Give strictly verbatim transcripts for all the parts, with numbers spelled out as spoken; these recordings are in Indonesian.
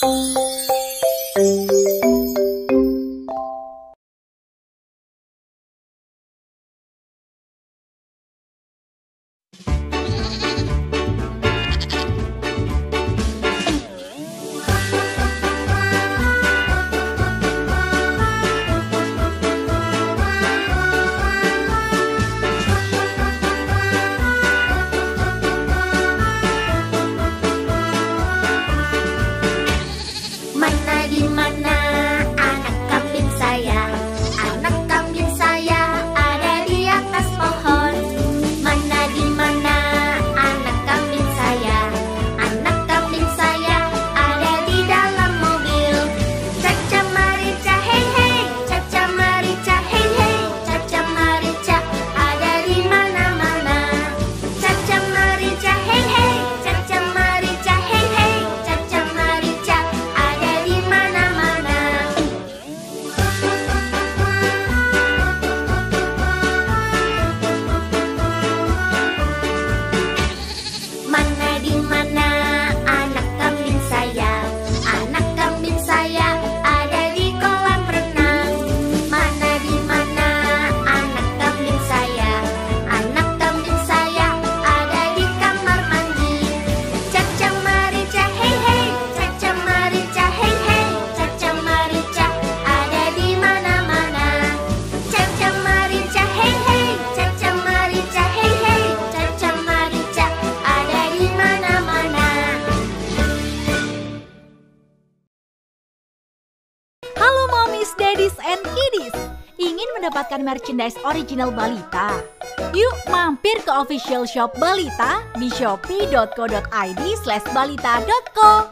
Daddies and Kiddies, ingin mendapatkan merchandise original Balita? Yuk mampir ke official shop Balita di shopee dot co dot id slash balita dot co.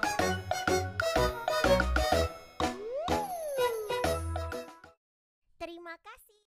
Terima kasih.